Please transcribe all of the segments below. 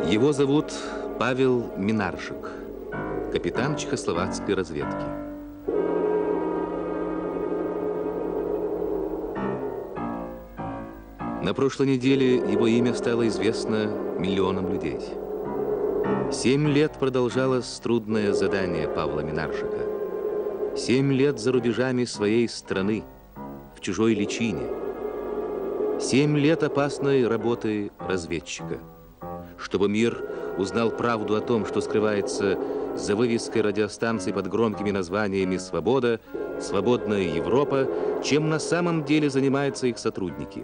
Его зовут Павел Минаржик, капитан чехословацкой разведки. На прошлой неделе его имя стало известно миллионам людей. 7 лет продолжалось трудное задание Павла Минаржика. 7 лет за рубежами своей страны, в чужой личине. 7 лет опасной работы разведчика. Чтобы мир узнал правду о том, что скрывается за вывеской радиостанций под громкими названиями «Свобода», «Свободная Европа», чем на самом деле занимаются их сотрудники.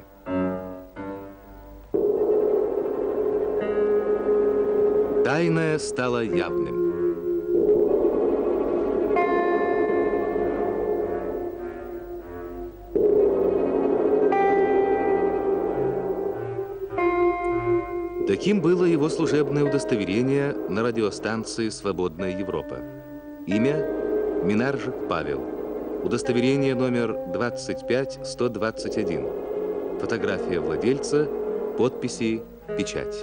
Тайное стало явным. Таким было его служебное удостоверение на радиостанции «Свободная Европа». Имя – Минаржик Павел. Удостоверение номер 25121. Фотография владельца, подписи, печать.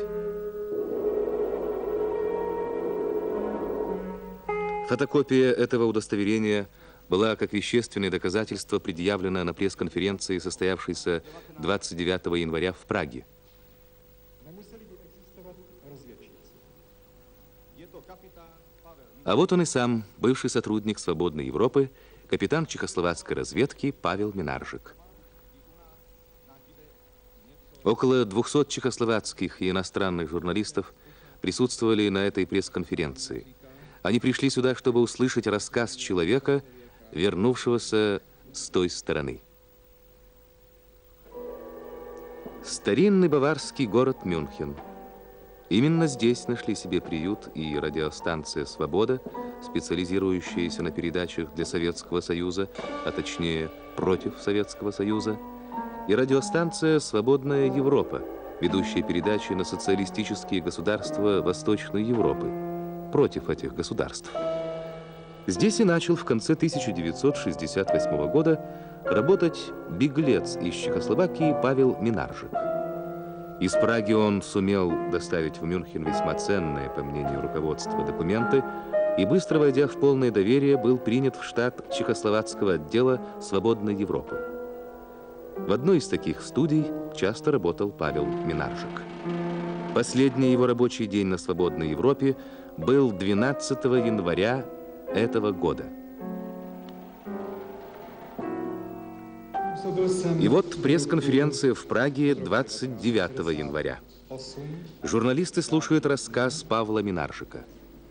Фотокопия этого удостоверения была как вещественное доказательство предъявлена на пресс-конференции, состоявшейся 29 января в Праге. А вот он и сам, бывший сотрудник «Свободной Европы», капитан чехословацкой разведки Павел Минаржик. Около 200 чехословацких и иностранных журналистов присутствовали на этой пресс-конференции. Они пришли сюда, чтобы услышать рассказ человека, вернувшегося с той стороны. Старинный баварский город Мюнхен. Именно здесь нашли себе приют и радиостанция «Свобода», специализирующаяся на передачах для Советского Союза, а точнее против Советского Союза, и радиостанция «Свободная Европа», ведущая передачи на социалистические государства Восточной Европы, против этих государств. Здесь и начал в конце 1968 года работать беглец из Чехословакии Павел Минаржик. Из Праги он сумел доставить в Мюнхен весьма ценные, по мнению руководства, документы и, быстро войдя в полное доверие, был принят в штат чехословацкого отдела «Свободной Европы». В одной из таких студий часто работал Павел Минаржик. Последний его рабочий день на «Свободной Европе» был 12 января этого года. И вот пресс-конференция в Праге 29 января. Журналисты слушают рассказ Павла Минаржика.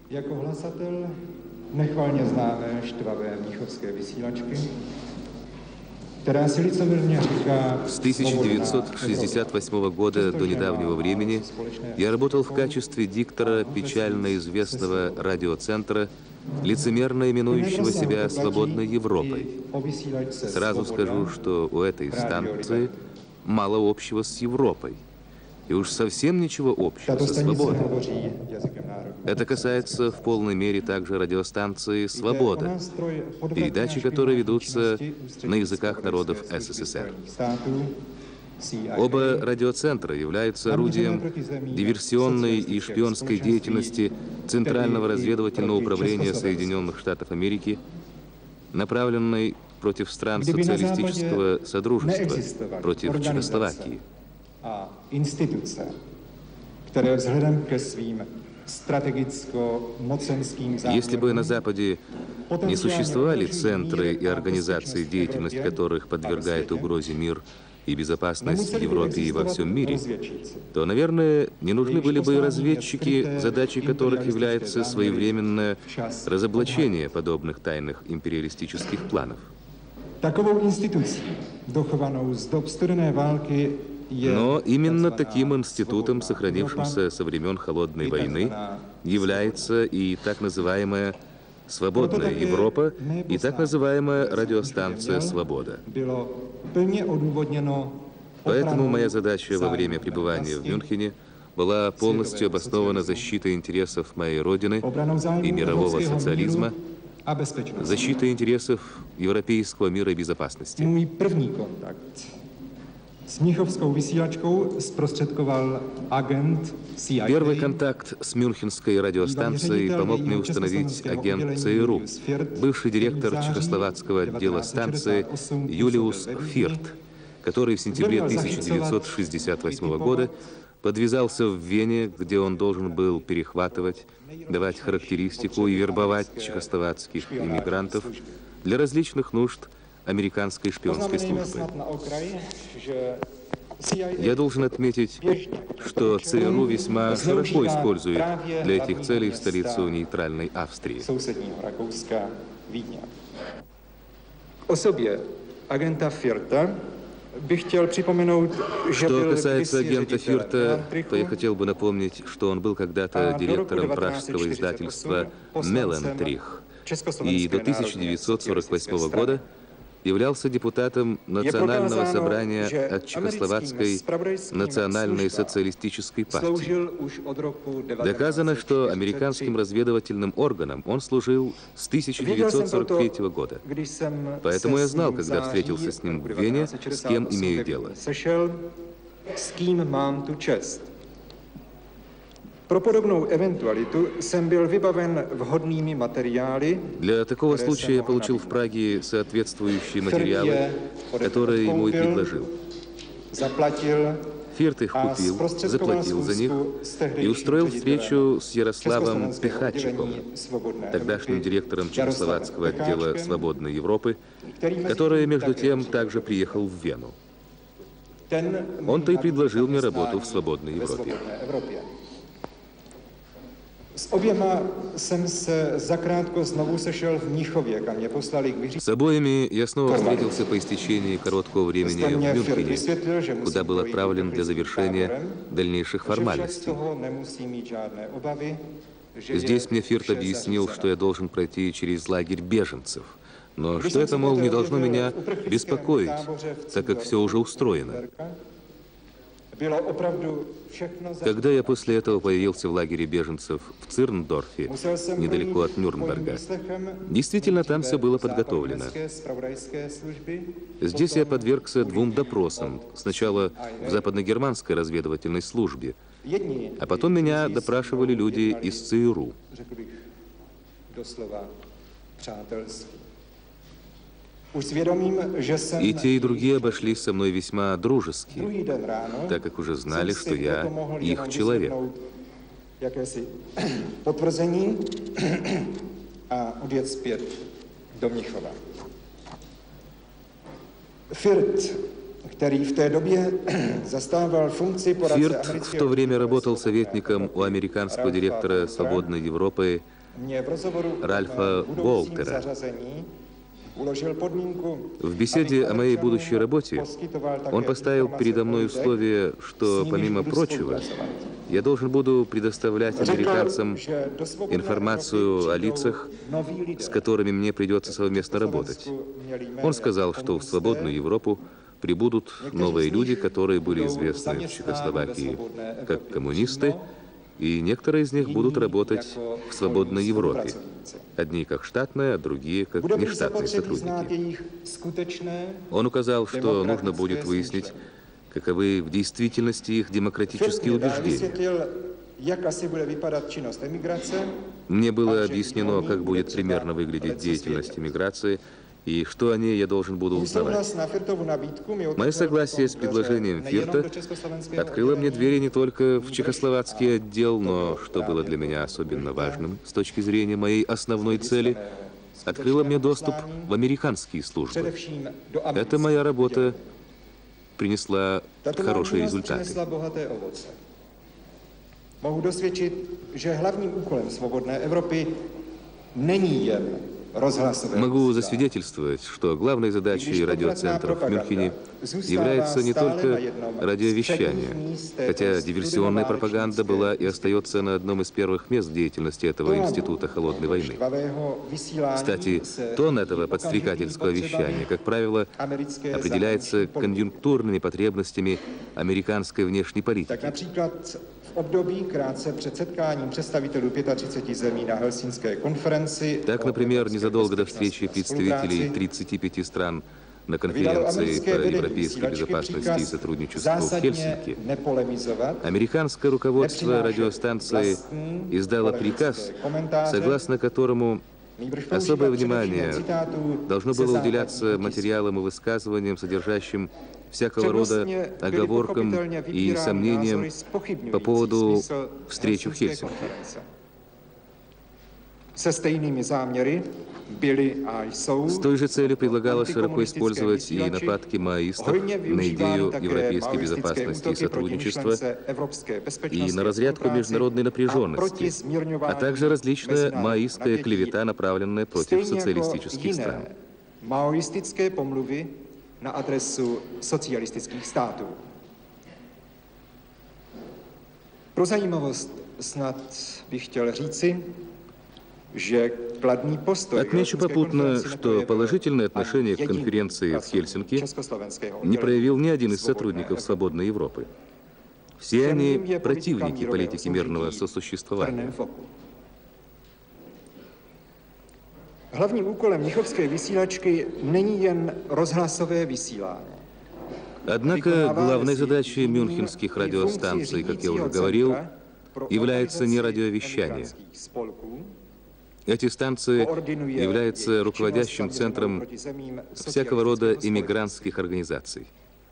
С 1968 года до недавнего времени я работал в качестве диктора печально известного радиоцентра, лицемерно именующего себя «Свободной Европой». Сразу скажу, что у этой станции мало общего с Европой. И уж совсем ничего общего со свободой. Это касается в полной мере также радиостанции «Свобода», передачи которой ведутся на языках народов СССР. Оба радиоцентра являются орудием диверсионной и шпионской деятельности Центрального разведывательного управления Соединенных Штатов Америки, направленной против стран социалистического содружества, против Чехословакии. Если бы на Западе не существовали центры и организации, деятельность которых подвергает угрозе мир и безопасность в Европе и во всем мире, то, наверное, не нужны были бы и разведчики, задачей которых является своевременное разоблачение подобных тайных империалистических планов. Но именно таким институтом, сохранившимся со времен Холодной войны, является и так называемая «Свободная Европа» и так называемая радиостанция «Свобода». Поэтому моя задача во время пребывания в Мюнхене была полностью обоснована защитой интересов моей родины и мирового социализма, защитой интересов европейского мира и безопасности. Первый контакт с мюнхенской радиостанцией помог мне установить агент ЦРУ, бывший директор чехословацкого отдела станции Юлиус Фирт, который в сентябре 1968 года подвязался в Вене, где он должен был перехватывать, давать характеристику и вербовать чехословацких иммигрантов для различных нужд американской шпионской службы. Я должен отметить, что ЦРУ весьма широко использует для этих целей столицу нейтральной Австрии. О себе агента Фирта Что касается агента Фирта, то я хотел бы напомнить, что он был когда-то директором пражского издательства «Меллентрих» и до 1948 года являлся депутатом Национального собрания от Чехословацкой национальной социалистической партии. Доказано, что американским разведывательным органам он служил с 1943 года. Поэтому я знал, когда встретился с ним в Вене, с кем имею дело. Pro podobnou eventalitu jsem byl vybaven vhodnými materiály. Для такого случая я получил в Праге соответствующие материалы, которые ему и предложил. Фирт их купил, заплатил за них и устроил встречу с Ярославом Пехатчиком, тогдашним директором чехословацкого отдела «Свободной Европы», который, между тем, также приехал в Вену. Он-то и предложил мне работу в «Свободной Европе». С обоими я снова встретился по истечении короткого времени в Мюнхене, куда был отправлен для завершения дальнейших формальностей. Здесь мне Фирт объяснил, что я должен пройти через лагерь беженцев, но что это, мол, не должно меня беспокоить, так как все уже устроено. Когда я после этого появился в лагере беженцев в Цирндорфе, недалеко от Нюрнберга, действительно там все было подготовлено. Здесь я подвергся двум допросам. Сначала в западногерманской разведывательной службе, а потом меня допрашивали люди из ЦРУ. И те, и другие обошлись со мной весьма дружески, так как уже знали, что я их человек. Фирт в то время работал советником у американского директора «Свободной Европы» Ральфа Волтера. В беседе о моей будущей работе он поставил передо мной условие, что, помимо прочего, я должен буду предоставлять американцам информацию о лицах, с которыми мне придется совместно работать. Он сказал, что в «Свободную Европу» прибудут новые люди, которые были известны в Чехословакии как коммунисты, и некоторые из них будут работать в «Свободной Европе». Одни как штатные, а другие как нештатные сотрудники. Он указал, что нужно будет выяснить, каковы в действительности их демократические убеждения. Мне было объяснено, как будет примерно выглядеть деятельность эмиграции, и что о ней я должен буду узнавать. Мое согласие с предложением Фирта открыло мне двери не только в чехословацкий отдел, но, что было для меня особенно важным с точки зрения моей основной цели, открыло мне доступ в американские службы. Эта моя работа принесла хорошие результаты. Mohu dosvědčit, že hlavním úkolem Svobodné Evropy není jen Могу засвидетельствовать, что главной задачей радиоцентров в Мюнхене является не только радиовещание, хотя диверсионная пропаганда была и остается на одном из первых мест деятельности этого института холодной войны. Кстати, тон этого подстрекательского вещания, как правило, определяется конъюнктурными потребностями американской внешней политики. V období krátce před setkáním představitelů 35 zemí na Helsinské konferenci. Так, например, незадолго до встречи представителей 35 стран на конференции по европейской безопасности и сотрудничеству в Хельсинки, американское руководство радиостанции издало приказ, согласно которому особое внимание должно было уделяться материалам и высказываниям, содержащим всякого рода оговоркам и сомнениям по поводу встречи в Хельсинки. С той же целью предлагалось широко использовать и нападки маоистов на идею европейской безопасности и сотрудничества, и на разрядку международной напряженности, а также различная маоистская клевета, направленная против социалистических стран. Maoistické pomluvy na adresu socialistických států. Pro zajímavost snad bych chtěl říci, že kladný postoj... Отмечу попутно, что положительное отношение к конференции в Хельсинки не проявил ни один из сотрудников Свободной Европы. Все они противники политики мирного сосуществования. Hlavním úkolem mnichovské vysílačky není jen rozhlasové vysílání. Однако главной задачей мюнхенских радиостанций, как я уже говорил, является не радиовещание. Эти станции являются руководящим центром всякого рода иммигрантских организаций.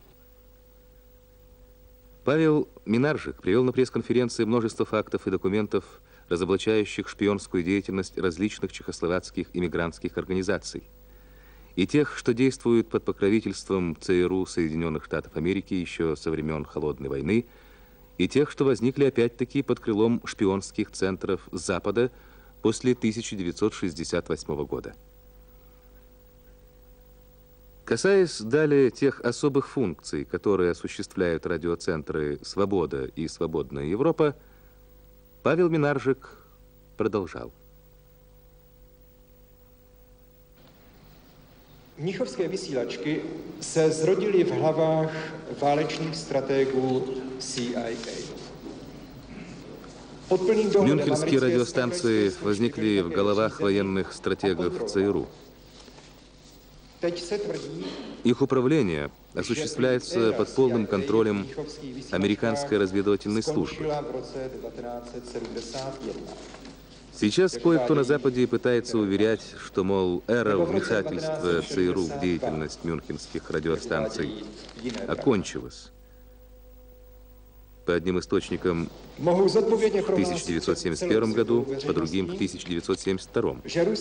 Павел Минаржик привел на пресс-конференции множество фактов и документов, разоблачающих шпионскую деятельность различных чехословацких иммигрантских организаций, и тех, что действуют под покровительством ЦРУ Соединенных Штатов Америки еще со времен Холодной войны, и тех, что возникли опять-таки под крылом шпионских центров Запада после 1968 года. Касаясь далее тех особых функций, которые осуществляют радиоцентры «Свобода» и «Свободная Европа», Павел Минаржик продолжал. Mnichovské vysílačky se zrodily v hlavách válečných stratégů CIA. Мюнхенские радиостанции возникли в головах военных стратегов ЦРУ. Их управление осуществляется под полным контролем американской разведывательной службы. Сейчас кое-кто на Западе пытается уверять, что, мол, эра вмешательства ЦРУ в деятельность мюнхенских радиостанций окончилась. По одним источникам в 1971 году, по другим в 1972.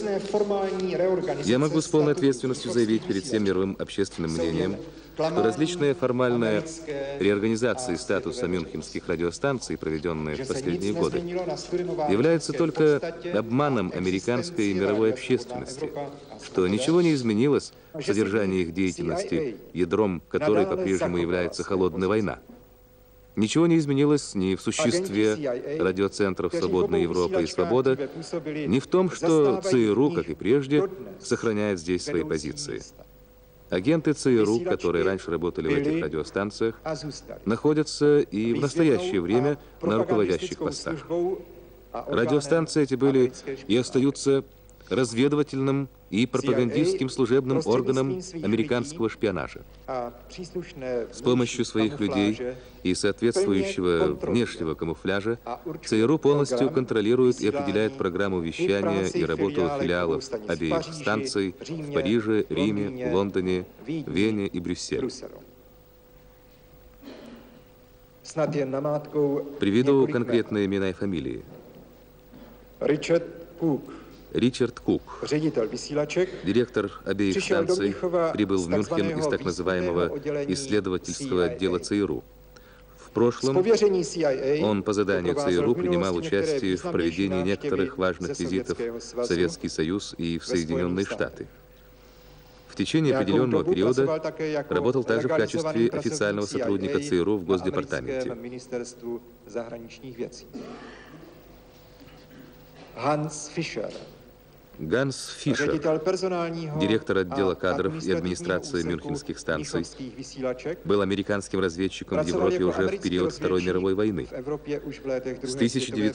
Я могу с полной ответственностью заявить перед всем мировым общественным мнением, что различные формальные реорганизации статуса мюнхенских радиостанций, проведенные в последние годы, являются только обманом американской и мировой общественности, что ничего не изменилось в содержании их деятельности, ядром которой по-прежнему является холодная война. Ничего не изменилось ни в существе радиоцентров «Свободная Европа» и «Свобода», ни в том, что ЦРУ, как и прежде, сохраняет здесь свои позиции. Агенты ЦРУ, которые раньше работали в этих радиостанциях, находятся и в настоящее время на руководящих постах. Радиостанции эти были и остаются разведывательным и пропагандистским служебным органом американского шпионажа. С помощью своих людей и соответствующего внешнего камуфляжа ЦРУ полностью контролирует и определяет программу вещания и работу филиалов обеих станций в Париже, Риме, Лондоне, Вене и Брюсселе. Приведу конкретные имена и фамилии. Ричард Кук, директор обеих станций, прибыл в Мюнхен из так называемого исследовательского отдела ЦРУ. В прошлом он по заданию ЦРУ принимал участие в проведении некоторых важных визитов в Советский Союз и в Соединенные Штаты. В течение определенного периода работал также в качестве официального сотрудника ЦРУ в Госдепартаменте. Ганс Фишер, директор отдела кадров и администрации мюнхенских станций, был американским разведчиком в Европе уже в период Второй мировой войны. С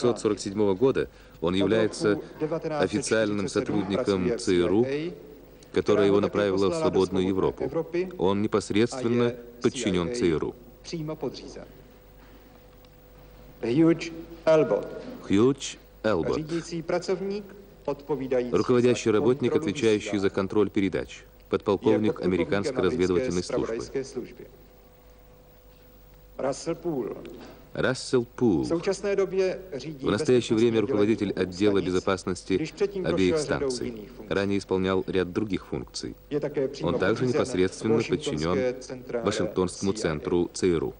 1947 года он является официальным сотрудником ЦРУ которая его направила в свободную Европу. Он непосредственно подчинен ЦРУ. Хьюдж Элбот, руководящий работник, отвечающий за контроль передач, подполковник американской разведывательной службы. Рассел Пул, в настоящее время руководитель отдела безопасности обеих станций, ранее исполнял ряд других функций. Он также непосредственно подчинен Вашингтонскому центру ЦРУ.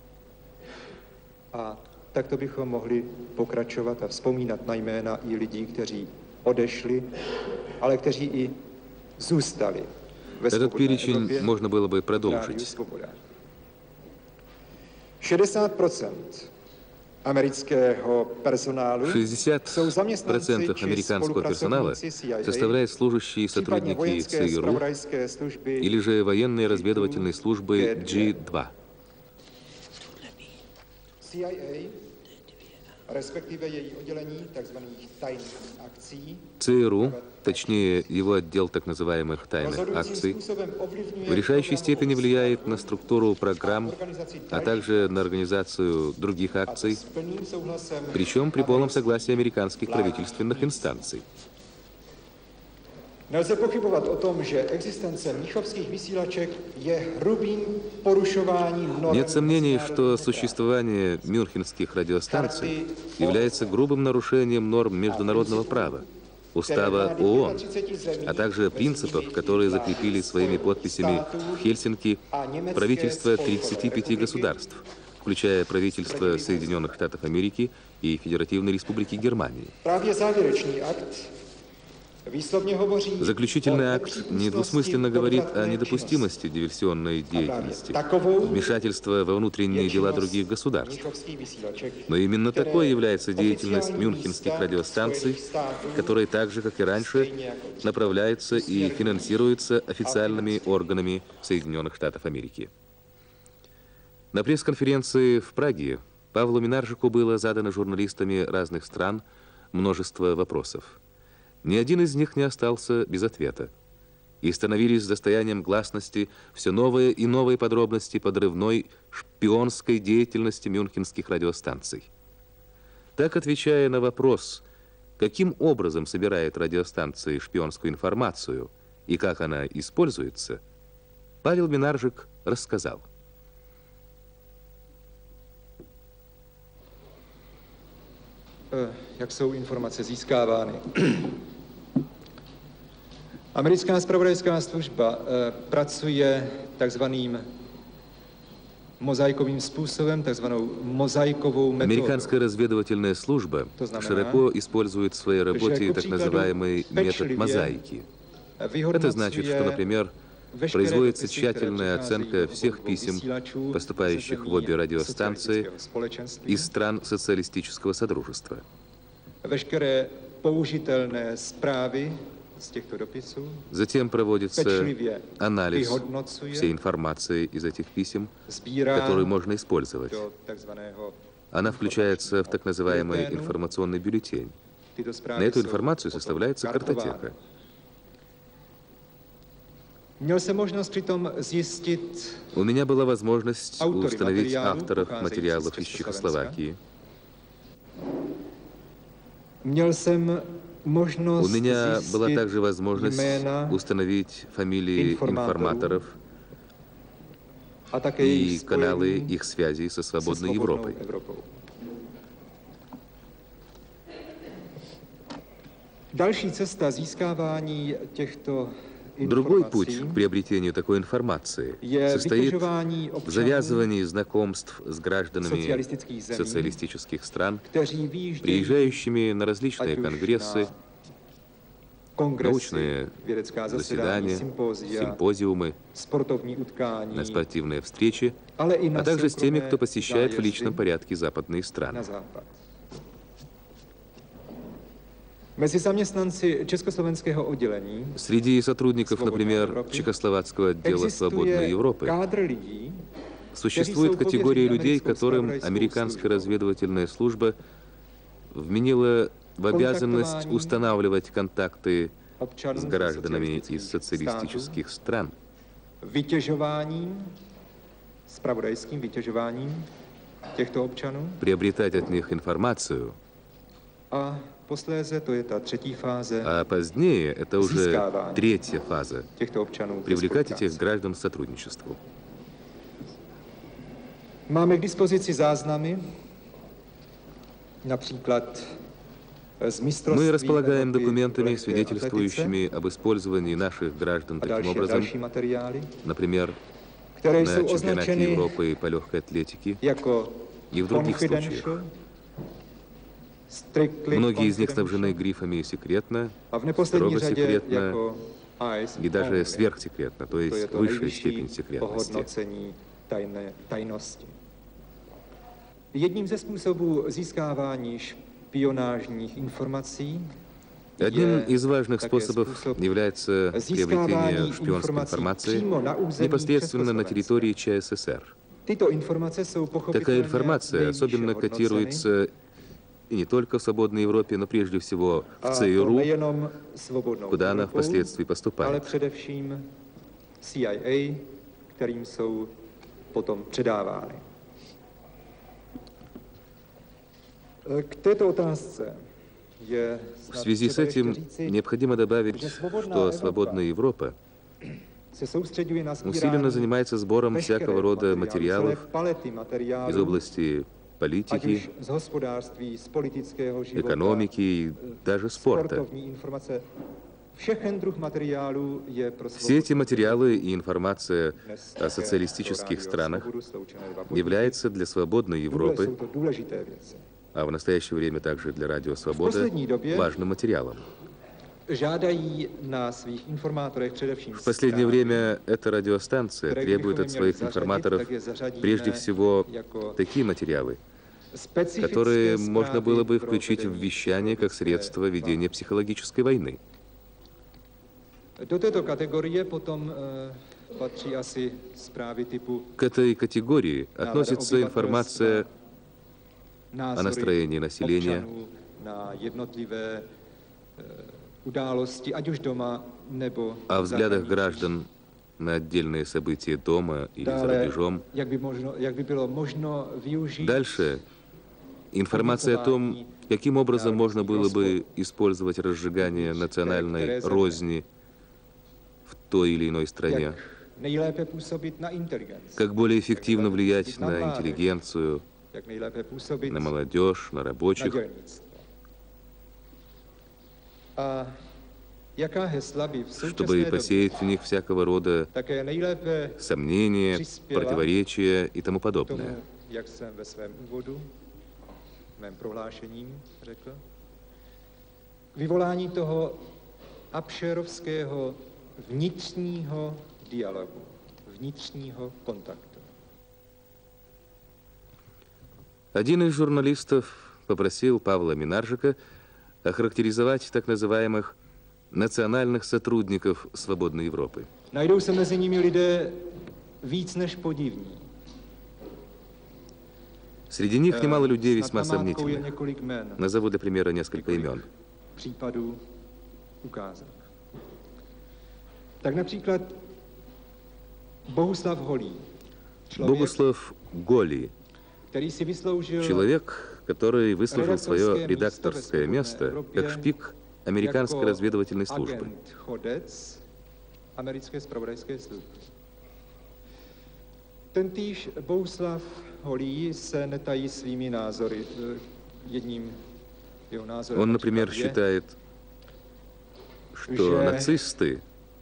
Takto bychom mohli pokračovat a vzpomínat na jména i lidí, kteří odešli, ale kteří i zůstali ve Этот перечень можно было бы продолжить. 60% американского персонала 60% американского персонала составляют служащие и сотрудники ЦРУ или же военные разведывательные службы G2. CIA, respektive její oddělení tzv. Tajných akcí, ЦРУ, точнее его отдел так называемых тайных акций, в решающей степени влияет на структуру программ, а также на организацию других акций, причем при полном согласии американских правительственных инстанций. Nelze pochybovat o tom, že existence mnichovských vysílaček je hrubým porušováním norm. Нет сомнений, что существование мюнхенских радиостанций является грубым нарушением норм международного права, устава ООН, а также принципов, которые закрепили своими подписями в Хельсинки правительства 35 государств, включая правительство Соединенных Штатов Америки и Федеративной Республики Германии. Заключительный акт недвусмысленно говорит о недопустимости диверсионной деятельности, вмешательства во внутренние дела других государств. Но именно такой является деятельность мюнхенских радиостанций, которые так же, как и раньше, направляется и финансируется официальными органами Соединенных Штатов Америки. На пресс-конференции в Праге Павлу Минаржику было задано журналистами разных стран множество вопросов. Ни один из них не остался без ответа. И становились достоянием гласности все новые и новые подробности подрывной шпионской деятельности мюнхенских радиостанций. Так, отвечая на вопрос, каким образом собирает радиостанции шпионскую информацию и как она используется, Павел Минаржик рассказал. Jak jsou informace získávány. Americká zpravodajská služba pracuje takzvaným mozaikovým způsobem, takzvanou mozaikovou metodou. Американская разведывательная служба широко использует в своей работе так называемый метод мозаики. Это значит, что, например, производится тщательная оценка всех писем, поступающих в обе радиостанции из стран социалистического содружества. Затем проводится анализ всей информации из этих писем, которую можно использовать. Она включается в так называемый информационный бюллетень. На эту информацию составляется картотека. У меня была возможность установить авторов материалов из Чехословакии. У меня была также возможность установить фамилии информаторов и каналы их связи со свободной Европой. Другой путь к приобретению такой информации состоит в завязывании знакомств с гражданами социалистических стран, приезжающими на различные конгрессы, научные заседания, симпозиумы, на спортивные встречи, а также с теми, кто посещает в личном порядке западные страны. Среди сотрудников, например, Чехословацкого отдела «Свободной Европы» существует категория людей, которым американская разведывательная служба вменила в обязанность устанавливать контакты с гражданами из социалистических стран, vytěžováním, zpravodajským vytěžováním těchto občanů. Приобретать от них информацию. A posléze, to je ta třetí fáze, А позднее это уже третья фаза. těchto občanů. Привлекать этих граждан к сотрудничеству. Máme k dispozici záznamy, например, Мы располагаем документами, свидетельствующими об использовании наших граждан таким образом, например, на чемпионате Европы по легкой атлетике и в других случаях. Многие из них снабжены грифами «секретно», «строго секретно» и даже «сверхсекретно», то есть высшая степень секретности. Jedním ze způsobů získávání špionážních informací Одним из важных способов является приобретение шпионской информации непосредственно на территории ЧССР. Такая информация особенно котируется и не только в свободной Европе, но прежде всего в ЦРУ, куда она впоследствии поступает. CIA, kterým jsou potom předávány. K této otázce В связи с этим необходимо добавить, что свободная Европа усиленно занимается сбором всякого рода материалов из области политики, экономики и даже спорта. Все эти материалы и информация о социалистических странах являются для свободной Европы, а в настоящее время также для Радио Свобода, важным материалом. В последнее время эта радиостанция требует от своих информаторов прежде всего такие материалы, которые можно было бы включить в вещание как средство ведения психологической войны. К этой категории относится информация о настроении населения, о взглядах граждан на отдельные события дома или за рубежом. Дальше информация о том, каким образом можно было бы использовать разжигание национальной розни в той или иной стране, как более эффективно влиять на интеллигенцию, на молодежь, на рабочих. Чтобы посеять в них всякого рода сомнения, противоречия и тому подобное. Vyvolání toho abšerovského vnitřního dialogu, vnitřního kontaktu. Один из журналистов попросил Павла Минаржика охарактеризовать так называемых национальных сотрудников свободной Европы. Najdou se mezi nimi lidé víc než podivní. Среди них немало людей весьма сомнительных. Назову для примера несколько имен. Případů ukázat. Tak například Bohuslav Holý. Богуслав Голий. Человек, который выслужил свое редакторское место как шпик американской разведывательной службы. Tentýž Bohuslav Holý se netají svými názory. Jedním jeho názorem. Он, например, считает, что нацисты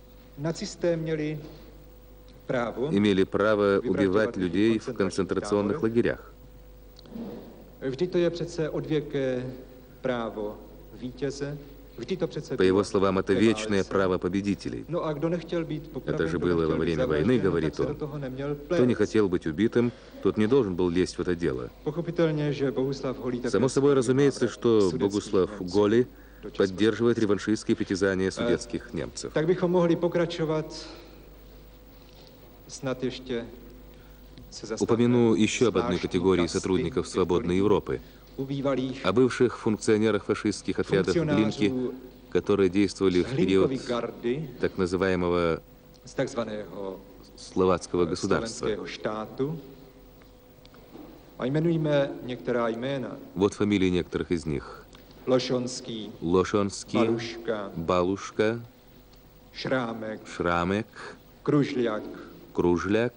имели право убивать людей в концентрационных лагерях. Vždy to je přece odvěké právo vítěze. По его словам, это вечное право победителей. Это же было во время войны, говорит он. Кто не хотел быть убитым, тот не должен был лезть в это дело. Само собой разумеется, что Богуслав Голий поддерживает реваншистские притязания судетских немцев. Так bychom mohli pokračovat snad ještě. Упомяну еще об одной категории сотрудников свободной Европы, о бывших функционерах фашистских отрядов Глинки которые действовали в период так называемого словацкого государства. Вот фамилии некоторых из них. Лошонский, Балушка, Шрамек, Кружляк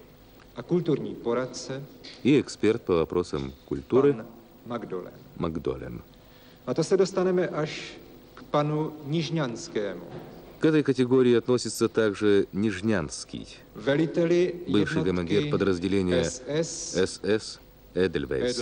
и эксперт по вопросам культуры Макдолен. A to se dostaneme až k panu Nižňanskému. К этой категории относится также Нижнянский, бывший командир подразделения СС Эдельвейс.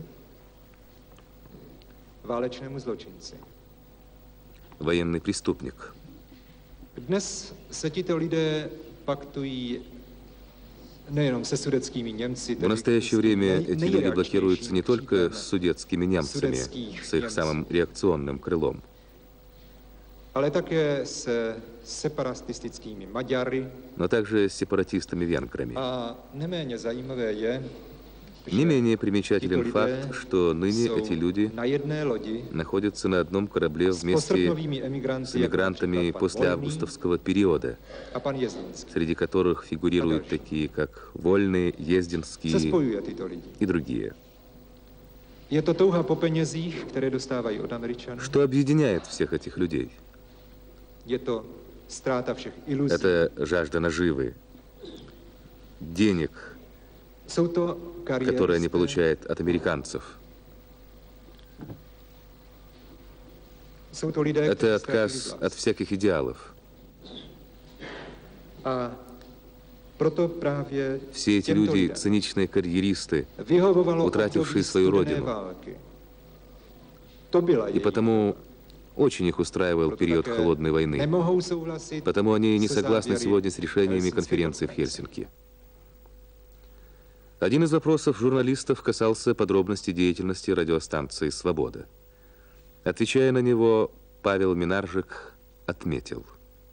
Военный преступник. Dnes se tito lidé paktují nejenom se sudetskými Němci. В настоящее время эти люди блокируются не только с судетскими немцами, с их самым реакционным крылом, ale také se separatistickými Maďary. но также с сепаратистами-венграми. A neméně zajímavé je, Не менее примечателен факт, что ныне эти люди na jedné lodi находятся на одном корабле вместе с эмигрантами после августовского периода, a pan Jezdinský. среди которых фигурируют такие, как Вольный, Se Ездинский spojuje tyto lidi. и другие. Je to touha po penězích, které dostávají od Američanů. Что объединяет всех этих людей? Je to ztráta všech iluzí. Это жажда наживы, денег, Jsou to которые они kariéristé, получают от американцев. jsou to lidé, Это kteří отказ ztratili от vlast. всяких идеалов. A proto právě Все эти těmto люди lidem циничные карьеристы, vyhovovalo утратившие období свою studené родину. války. To byla И jejich потому очень их устраивал Proto период také холодной войны. nemohou souhlasit Потому они не se согласны závěry сегодня с решениями Helsinské конференции в konference. Хельсинки. Один из вопросов журналистов касался подробностей деятельности радиостанции «Свобода». Отвечая на него, Павел Минаржик отметил.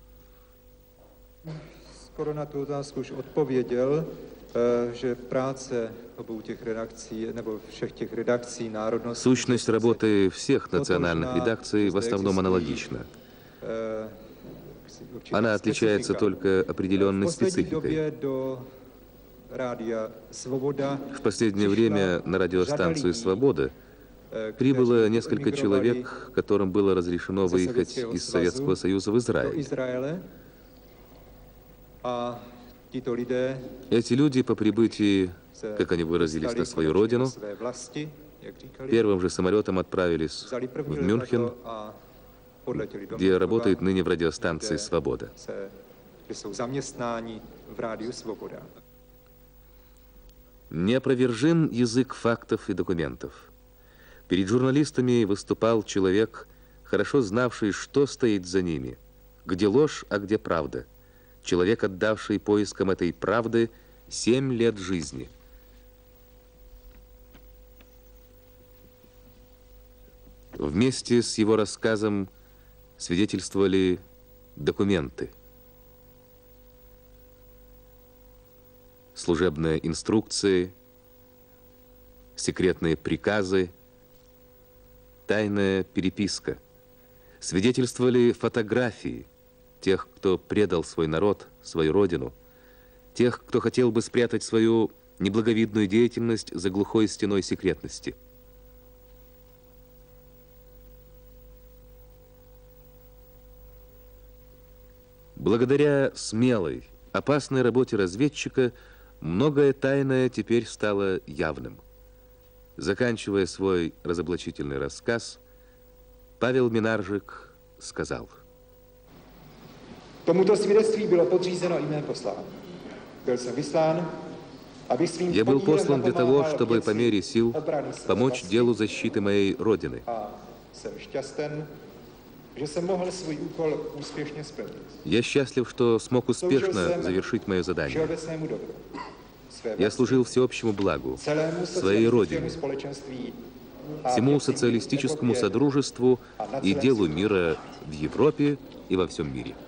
Skoro na tu otázku už odpověděl, že práce obou těch redakcí, nebo všech těch redakcí národnostních... Сущность работы всех национальных редакций в основном аналогична. Она отличается только определенной спецификой. В последнее время на радиостанцию «Свобода» прибыло несколько человек, которым было разрешено выехать из Советского Союза в Израиль. Эти люди по прибытии, как они выразились, на свою родину, первым же самолетом отправились в Мюнхен, где работает ныне в радиостанции «Свобода». Неопровержим язык фактов и документов. Перед журналистами выступал человек, хорошо знавший, что стоит за ними, где ложь, а где правда. Человек, отдавший поискам этой правды 7 лет жизни. Вместе с его рассказом свидетельствовали документы. Служебные инструкции, секретные приказы, тайная переписка. Свидетельствовали фотографии тех, кто предал свой народ, свою родину, тех, кто хотел бы спрятать свою неблаговидную деятельность за глухой стеной секретности. Благодаря смелой, опасной работе разведчика многое тайное теперь стало явным. Заканчивая свой разоблачительный рассказ, Павел Минаржик сказал: Tomuto svědectví bylo podřízeno i mé poslání. Byl jsem vyslán, abych svým Я был podílem послан для того, napomáhal чтобы по věci мере сил obrany své помочь vlasti. делу защиты моей Родины. A jsem šťasten, že jsem mohl svůj úkol úspěšně splnit. Я счастлив, что смог успешно завершить мое задание. Všeobecnému dobru. Své Я vlasti, служил всеобщему благу, celému своей socialistickému Родине, společenství a всему věcím социалистическому Evropě содружеству a na и celém делу světě. мира в Европе и во всем мире.